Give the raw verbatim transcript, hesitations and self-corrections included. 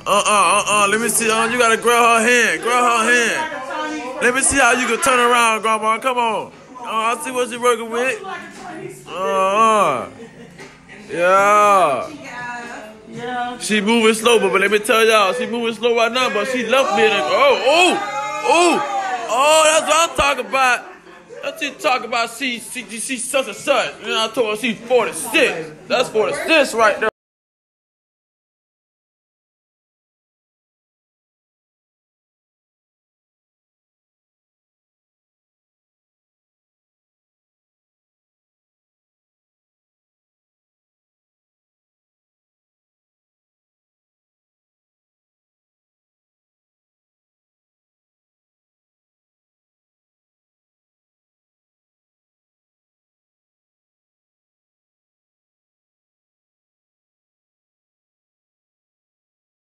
Uh-uh, uh-uh. Let me see. Uh, you gotta grab her hand. Grab her hand. Let me see how you can turn around, Grandma. Come on. Uh, I see what you're working with. Uh-uh. Yeah. She moving slow, but let me tell y'all, she moving slow right now, but she left me in it. Oh, oh, oh. Oh, that's what I'm talking about. That's what she talking about. She, she, she, such and such. And I told her she's forty-six. That's forty-six right there.